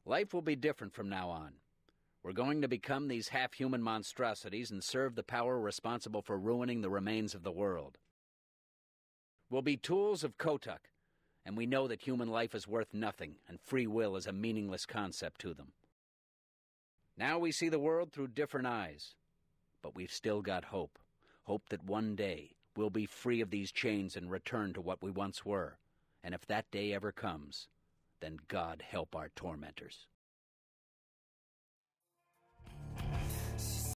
Life will be different from now on. We're going to become these half-human monstrosities and serve the power responsible for ruining the remains of the world. We'll be tools of Kotuk, and we know that human life is worth nothing, and free will is a meaningless concept to them. Now we see the world through different eyes, but we've still got hope. Hope that one day we'll be free of these chains and return to what we once were. And if that day ever comes, then God help our tormentors.